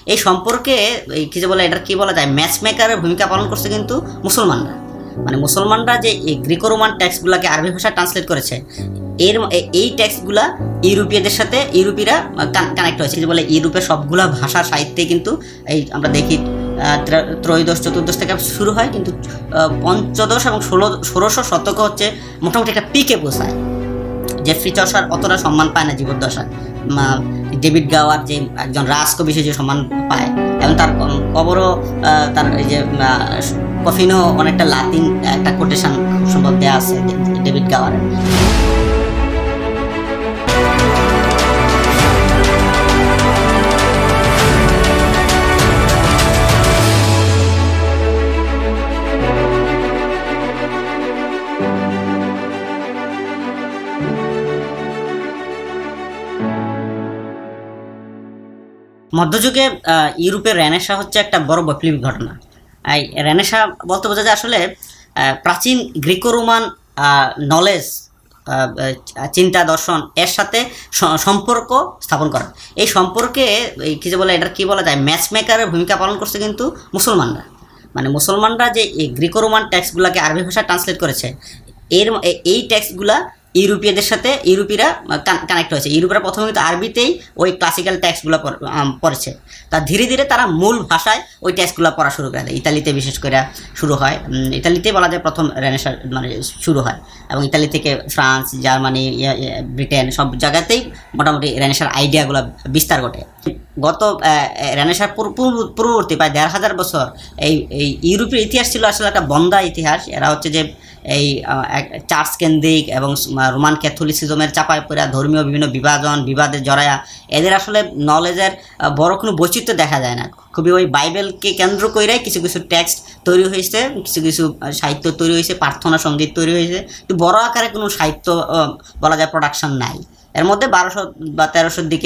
এই সম্পর্কে কি যে বলে এটা কি বলা যায়, ম্যাচ মেকারের ভূমিকা পালন করছে কিন্তু মুসলমানরা। মানে মুসলমানরা যে গ্রিকো রোমান টেক্সটগুলোকে আরবি ভাষায় ট্রান্সলেট করেছে, এই টেক্সটগুলা ইউরোপীয়দের সাথে ইউরোপীরা কানেক্ট হয়েছে। যে বলে ইউরোপের সবগুলা ভাষা সাহিত্যে কিন্তু এই আমরা দেখি ত্রয়োদশ চতুর্দশ থেকে শুরু হয়, কিন্তু পঞ্চদশ এবং ষোড়শ শতক হচ্ছে মোটামুটি একটা পিকে পৌঁছায়। জেফ্রি চসার অতটা সম্মান পায় না জীবদ্দশায়। ডেভিড গাওয়ার যে একজন রাজকবি সে যে সম্মান পায়, এবং তার কবরও তার এই যে কফিনও অনেকটা লাতিন একটা কোটেশন খুব সম্ভব দেওয়া আছে ডেভিড গাওয়ারের। মধ্যযুগে ইউরোপের রেনেসাঁ হচ্ছে একটা বড় বৈপ্লবিক ঘটনা। এই রেনেসাঁ বলতে বোঝা যায় আসলে প্রাচীন গ্রিকো রোমান নলেজ, চিন্তা দর্শন এর সাথে সম্পর্ক স্থাপন করা। এই সম্পর্কে কি যে বলে এটা কি বলা যায়, ম্যাচ মেকারের ভূমিকা পালন করছে কিন্তু মুসলমানরা। মানে মুসলমানরা যে গ্রিকো রোমান টেক্সটগুলোকে আরবি ভাষায় ট্রান্সলেট করেছে, এই টেক্সটগুলা ইউরোপীয়দের সাথে ইউরোপীরা কানেক্ট হয়েছে। ইউরোপীরা প্রথমে কিন্তু আরবিতেই ওই ক্লাসিক্যাল টেক্সটগুলো পড়েছে, তা ধীরে ধীরে তারা মূল ভাষায় ওই টেক্সটগুলো পড়া শুরু করে দেয়। ইতালিতে বিশেষ করে শুরু হয়, ইতালিতেই বলা যায় প্রথম রেনেসাঁ মানে শুরু হয়, এবং ইতালি থেকে ফ্রান্স, জার্মানি, ব্রিটেন সব জায়গাতেই মোটামুটি রেনেসাঁর আইডিয়াগুলো বিস্তার ঘটে। গত রেনেসাঁর পূর্ববর্তী প্রায় ১৫০০ বছর এই ইউরোপের ইতিহাস ছিল আসলে একটা বন্ধা ইতিহাস। এরা হচ্ছে যে এই চার্চ কেন্দ্রিক এবং রোমান ক্যাথলিসিজমের চাপায় পড়া ধর্মীয় বিভিন্ন বিবাদে জড়ায়া, এদের আসলে নলেজের বড় কোনো বৈচিত্র্য দেখা যায় না। খুবই ওই বাইবেলকে কেন্দ্র করেই কিছু কিছু টেক্সট তৈরি হয়েছে, কিছু কিছু সাহিত্য তৈরি হয়েছে, প্রার্থনা সঙ্গীত তৈরি হয়েছে, কিন্তু বড় আকারে কোনো সাহিত্য বলা যায় প্রোডাকশন নাই। এর মধ্যে ১২০০ বা ১৩০০ দিকে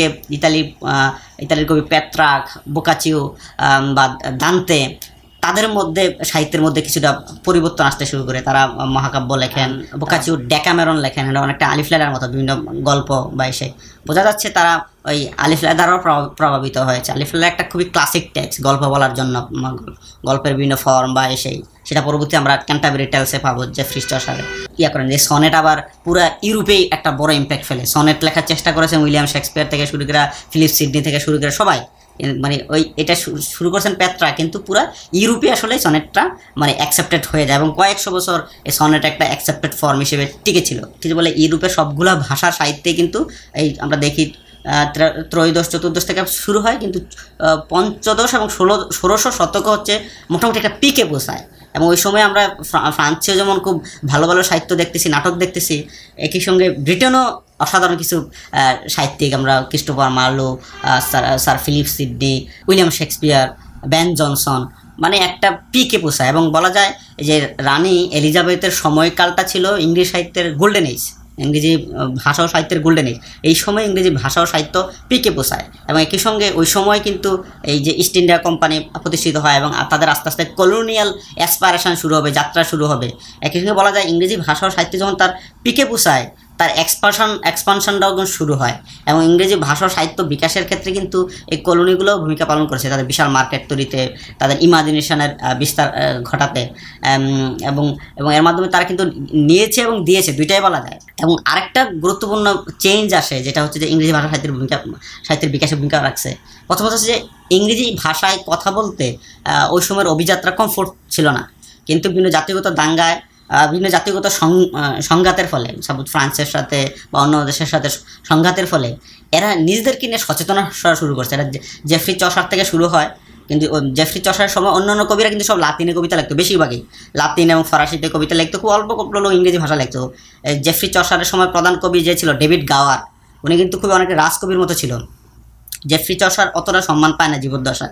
ইতালির কবি পেত্রাক, বোকাচিও বা দান্তে, তাদের মধ্যে সাহিত্যের মধ্যে কিছুটা পরিবর্তন আসতে শুরু করে। তারা মহাকাব্য লেখেন, বোকাচিও ডেকামেরন লেখেন, এটা অনেকটা আলিফ লায়লার মতো বিভিন্ন গল্প বা এসে বোঝা যাচ্ছে তারা ওই আলিফ লায়লা দ্বারাও প্রভাবিত হয়েছে। আলিফ লায়লা একটা খুবই ক্লাসিক টেক্সট গল্প বলার জন্য, গল্পের বিভিন্ন ফর্ম বা এসেই সেটা পরবর্তী আমরা ক্যান্টারবারি টেলসে পাবো। জেফ্রি চসার করেন যে সনেট আবার পুরো ইউরোপেই একটা বড় ইম্প্যাক্ট ফেলে। সনেট লেখার চেষ্টা করেছেন উইলিয়াম শেক্সপিয়ার থেকে শুরু করে, ফিলিপ সিডনি থেকে শুরু করে সবাই, মানে ওই এটা শুরু করছেন পেত্রা, কিন্তু পুরো ইউরোপে আসলে সনেটটা মানে অ্যাকসেপ্টেড হয়ে যায়, এবং কয়েকশো বছর এই সনেট একটা অ্যাকসেপ্টেড ফর্ম হিসেবে টিকেছিল। কিছু বলে ইউরোপের সবগুলা ভাষার সাহিত্যে কিন্তু এই আমরা দেখি ত্রয়োদশ চতুর্দশ থেকে শুরু হয়, কিন্তু পঞ্চদশ এবং ষোড়শ শতক হচ্ছে মোটামুটি একটা পিকে পৌঁছায়। এবং ওই সময় আমরা ফ্রান্সেও যেমন খুব ভালো ভালো সাহিত্য দেখতেছি, নাটক দেখতেছি, একই সঙ্গে ব্রিটেনও অসাধারণ কিছু সাহিত্যিক, আমরা Christopher Marlowe, sir Philip Sidney, William Shakespeare, Ben Jonson, মানে একটা পিকে পৌঁছায়। এবং বলা যায় যে রানী এলিজাবেথের সময়কালটা ছিল ইংরেজি সাহিত্যের গোল্ডেন এজ, ইংরেজি ভাষা ও সাহিত্যের গোল্ডেন এজ। এই সময় ইংরেজি ভাষা ও সাহিত্য পিকে পৌঁছায়, এবং একই সঙ্গে ওই সময় কিন্তু এই যে ইস্ট ইন্ডিয়া কোম্পানি প্রতিষ্ঠিত হয়, এবং তাদের আস্তে আস্তে কলোনিয়াল অ্যাসপাইরেশন শুরু হবে, যাত্রা শুরু হবে। একই সঙ্গে বলা যায় ইংরেজি ভাষা ও সাহিত্য যখন তার পিকে পৌঁছায়, তার এক্সপানশনটাও শুরু হয়, এবং ইংরেজি ভাষা ও সাহিত্য বিকাশের ক্ষেত্রে কিন্তু এই কলোনিগুলো ভূমিকা পালন করেছে, তাদের বিশাল মার্কেট তৈরিতে, তাদের ইমাজিনেশনের বিস্তার ঘটাতে, এবং এর মাধ্যমে তারা কিন্তু নিয়েছে এবং দিয়েছে, দুইটাই বলা যায়। এবং আরেকটা গুরুত্বপূর্ণ চেঞ্জ আসে, যেটা হচ্ছে যে ইংরেজি ভাষা সাহিত্যের বিকাশে ভূমিকা রাখছে। প্রথমত হচ্ছে যে ইংরেজি ভাষায় কথা বলতে ওই সময়ের অভিযাত্রা কমফোর্ট ছিল না, কিন্তু বিভিন্ন জাতিগত দাঙ্গায়, বিভিন্ন জাতিগত সংঘাতের ফলে, ফ্রান্সের সাথে বা অন্য দেশের সাথে সংঘাতের ফলে এরা নিজেদেরকে নিয়ে সচেতন হওয়া শুরু করছে। এটা জেফ্রি চসার থেকে শুরু হয়, কিন্তু জেফ্রি চসার সময় অন্যান্য কবিরা কিন্তু সব লাতিনে কবিতা লিখতো, বেশিরভাগই লাতিন এবং ফরাসিতে কবিতা লিখতো, খুব অল্প লোক ইংরেজি ভাষা লিখতো। জেফ্রি চসারের সময় প্রধান কবি যে ছিল ডেভিড গাওয়ার, উনি কিন্তু খুবই অনেক রাজকবির মতো ছিল। জেফ্রি চসার অতটা সম্মান পায় না জীবদ্দশায়।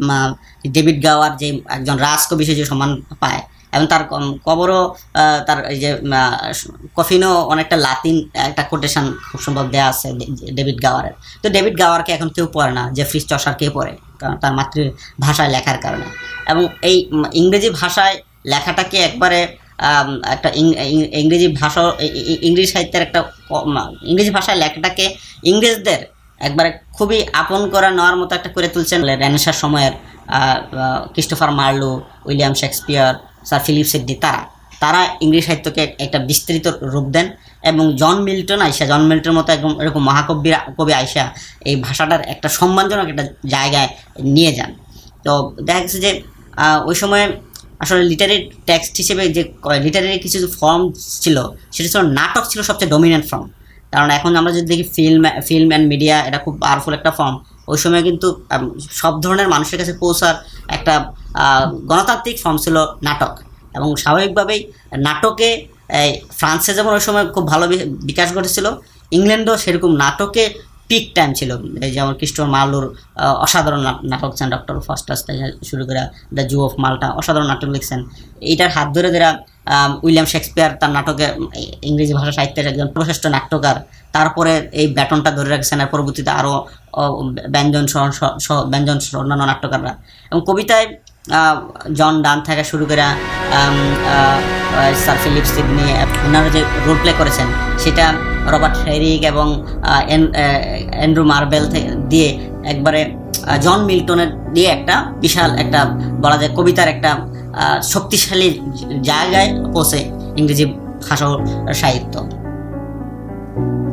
ডেভিড গাওয়ার যে একজন রাজকবি সে যে সম্মান পায়, এবং তার কবরও তার এই যে কফিনও অনেকটা লাতিন একটা কোটেশন খুব সম্ভব দেওয়া আছে ডেভিড গাওয়ারের। তো ডেভিড গাওয়ারকে এখন কেউ পড়ে না, জেফ্রি চসার কে পড়ে, কারণ তার মাতৃভাষায় লেখার কারণে। এবং এই ইংরেজি ভাষায় লেখাটাকে একবারে একটা ইংরেজি সাহিত্যের একটা ইংরেজি ভাষায় লেখাটাকে ইংরেজদের একবারে খুবই আপন করা নেওয়ার মতো একটা করে তুলছেন রেনেসাঁ সময়ের Christopher Marlowe, William Shakespeare, sir Philip Sidney. তারা ইংরেজি সাহিত্যকে একটা বিস্তৃত রূপ দেন এবং জন মিল্টনের মতো একদম এরকম কবি আইসা এই ভাষাটার একটা সম্মানজনক একটা জায়গায় নিয়ে যান। তো দেখা গেছে যে ওই সময়ে আসলে লিটারি টেক্সট হিসেবে যে লিটারি কিছু ফর্ম ছিল, সেটা ছিল নাটক, ছিল সবচেয়ে ডমিনেন্ট ফর্ম। কারণ এখন আমরা যদি দেখি ফিল্ম অ্যান্ড মিডিয়া, এটা খুব পাওয়ারফুল একটা ফর্ম। ওই সময় কিন্তু সব ধরনের মানুষের কাছে পৌঁছার একটা গণতান্ত্রিক ফর্ম ছিল নাটক। এবং স্বাভাবিকভাবেই নাটকে ফ্রান্সে যেমন ওই সময় খুব ভালো বিকাশ ঘটেছিল, ইংল্যান্ডও সেরকম নাটকে পিক টাইম ছিল। এই যেমন ক্রিস্টোফার মার্লোর অসাধারণ নাটক লিখছেন, ডক্টর ফস্টাস থেকে শুরু করে দ্য জু অফ মাল্টা, অসাধারণ নাটক লিখছেন। এইটার হাত ধরে যারা উইলিয়াম শেক্সপিয়ার তার নাটকে ইংরেজি ভাষা সাহিত্যের একজন প্রশস্ত নাট্যকার, তারপরে এই ব্যাটনটা ধরে রাখছেন। আর পরবর্তীতে আরও ব্যঞ্জন অন্যান্য নাট্যকাররা। এবং কবিতায় জন ডান থেকে শুরু করে স্যার ফিলিপ সিডনি, ওনারা যে রোল প্লে করেছেন সেটা রবার্ট হেরিক এবং অ্যান্ড্রু মার্বেল দিয়ে একবারে জন মিল্টনের দিয়ে একটা বিশাল একটা বলা যায় কবিতার একটা শক্তিশালী জায়গায় পৌঁছে ইংরেজি ভাষা সাহিত্য।